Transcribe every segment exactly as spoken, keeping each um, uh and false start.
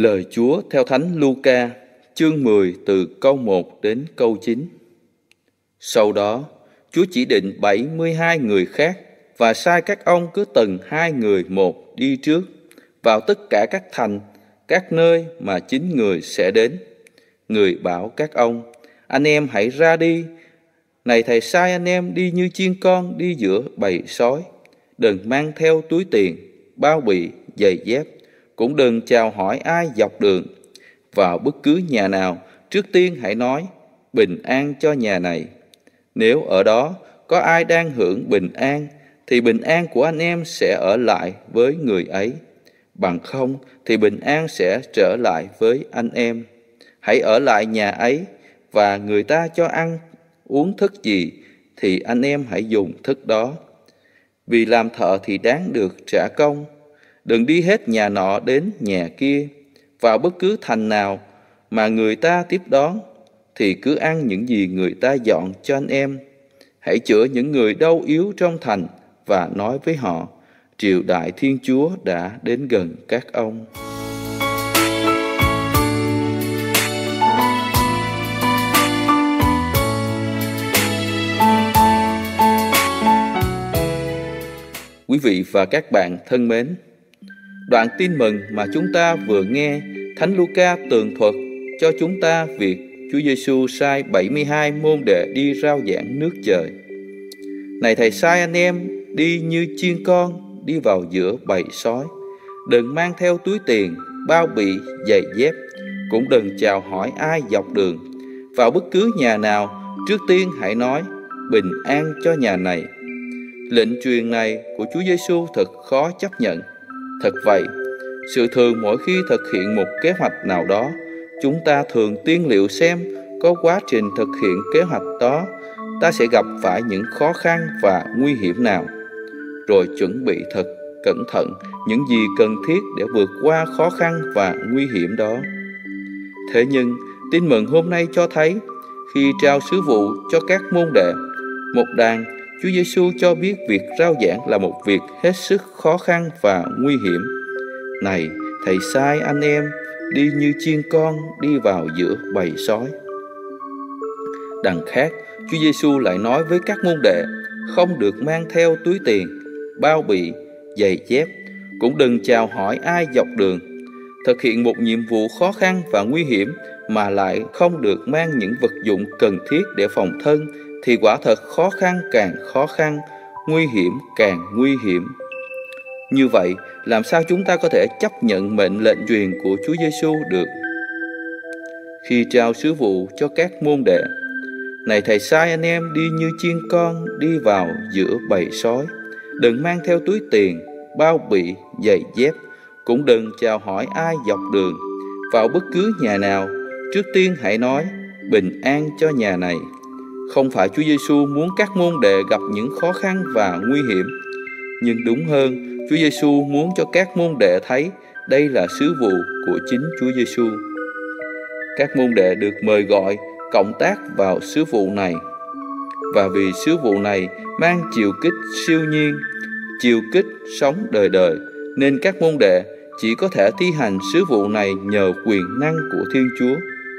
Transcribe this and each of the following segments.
Lời Chúa theo Thánh Luca, chương mười từ câu một đến câu chín. Sau đó, Chúa chỉ định bảy mươi hai người khác và sai các ông cứ từng hai người một đi trước vào tất cả các thành, các nơi mà chính người sẽ đến. Người bảo các ông: anh em hãy ra đi. Này thầy sai anh em đi như chiên con đi giữa bầy sói. Đừng mang theo túi tiền, bao bì, giày dép. Cũng đừng chào hỏi ai dọc đường. Vào bất cứ nhà nào, trước tiên hãy nói: bình an cho nhà này. Nếu ở đó có ai đang hưởng bình an, thì bình an của anh em sẽ ở lại với người ấy. Bằng không thì bình an sẽ trở lại với anh em. Hãy ở lại nhà ấy, và người ta cho ăn, uống thức gì, thì anh em hãy dùng thức đó. Vì làm thợ thì đáng được trả công. Đừng đi hết nhà nọ đến nhà kia. Vào bất cứ thành nào mà người ta tiếp đón, thì cứ ăn những gì người ta dọn cho anh em. Hãy chữa những người đau yếu trong thành và nói với họ: triều đại Thiên Chúa đã đến gần các ông. Quý vị và các bạn thân mến, đoạn tin mừng mà chúng ta vừa nghe, Thánh Luca tường thuật cho chúng ta việc Chúa Giêsu sai bảy mươi hai môn đệ đi rao giảng nước trời. Này thầy sai anh em đi như chiên con đi vào giữa bầy sói. Đừng mang theo túi tiền, bao bì, giày dép. Cũng đừng chào hỏi ai dọc đường. Vào bất cứ nhà nào, trước tiên hãy nói: bình an cho nhà này. Lệnh truyền này của Chúa Giêsu thật khó chấp nhận. Thật vậy, sự thường mỗi khi thực hiện một kế hoạch nào đó, chúng ta thường tiên liệu xem có quá trình thực hiện kế hoạch đó ta sẽ gặp phải những khó khăn và nguy hiểm nào, rồi chuẩn bị thật cẩn thận những gì cần thiết để vượt qua khó khăn và nguy hiểm đó. Thế nhưng, tin mừng hôm nay cho thấy, khi trao sứ vụ cho các môn đệ, một đàn, Chúa Giêsu cho biết việc rao giảng là một việc hết sức khó khăn và nguy hiểm. Này, thầy sai anh em đi như chiên con đi vào giữa bầy sói. Đằng khác, Chúa Giêsu lại nói với các môn đệ không được mang theo túi tiền, bao bì, giày dép, cũng đừng chào hỏi ai dọc đường. Thực hiện một nhiệm vụ khó khăn và nguy hiểm mà lại không được mang những vật dụng cần thiết để phòng thân thì quả thật khó khăn càng khó khăn, nguy hiểm càng nguy hiểm. Như vậy, làm sao chúng ta có thể chấp nhận mệnh lệnh truyền của Chúa Giêsu được? Khi trao sứ vụ cho các môn đệ: này thầy sai anh em đi như chiên con đi vào giữa bầy sói. Đừng mang theo túi tiền, bao bì, giày dép. Cũng đừng chào hỏi ai dọc đường. Vào bất cứ nhà nào, trước tiên hãy nói: bình an cho nhà này. Không phải Chúa Giêsu muốn các môn đệ gặp những khó khăn và nguy hiểm, nhưng đúng hơn, Chúa Giêsu muốn cho các môn đệ thấy đây là sứ vụ của chính Chúa Giêsu. Các môn đệ được mời gọi cộng tác vào sứ vụ này. Và vì sứ vụ này mang chiều kích siêu nhiên, chiều kích sống đời đời, nên các môn đệ chỉ có thể thi hành sứ vụ này nhờ quyền năng của Thiên Chúa.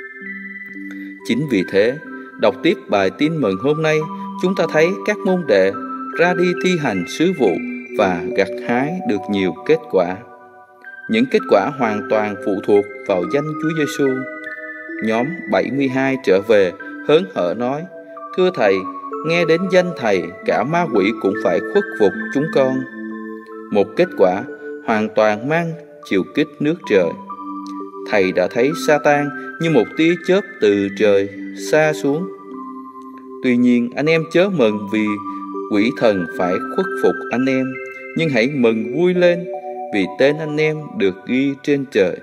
Chính vì thế, đọc tiếp bài tin mừng hôm nay, chúng ta thấy các môn đệ ra đi thi hành sứ vụ và gặt hái được nhiều kết quả. Những kết quả hoàn toàn phụ thuộc vào danh Chúa Giêsu. Nhóm bảy mươi hai trở về hớn hở nói: thưa thầy, nghe đến danh thầy, cả ma quỷ cũng phải khuất phục chúng con. Một kết quả hoàn toàn mang chiều kích nước trời. Thầy đã thấy Sa-tan như một tia chớp từ trời xa xuống. Tuy nhiên, anh em chớ mừng vì quỷ thần phải khuất phục anh em, nhưng hãy mừng vui lên vì tên anh em được ghi trên trời.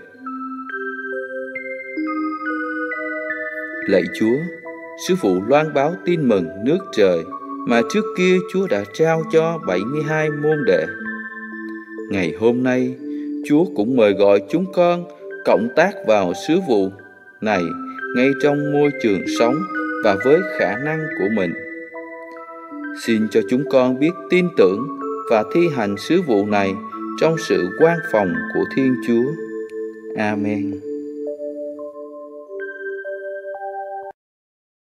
Lạy Chúa, sứ vụ loan báo tin mừng nước trời mà trước kia Chúa đã trao cho bảy mươi hai môn đệ. Ngày hôm nay, Chúa cũng mời gọi chúng con cộng tác vào sứ vụ này ngay trong môi trường sống và với khả năng của mình. Xin cho chúng con biết tin tưởng và thi hành sứ vụ này trong sự quan phòng của Thiên Chúa. Amen.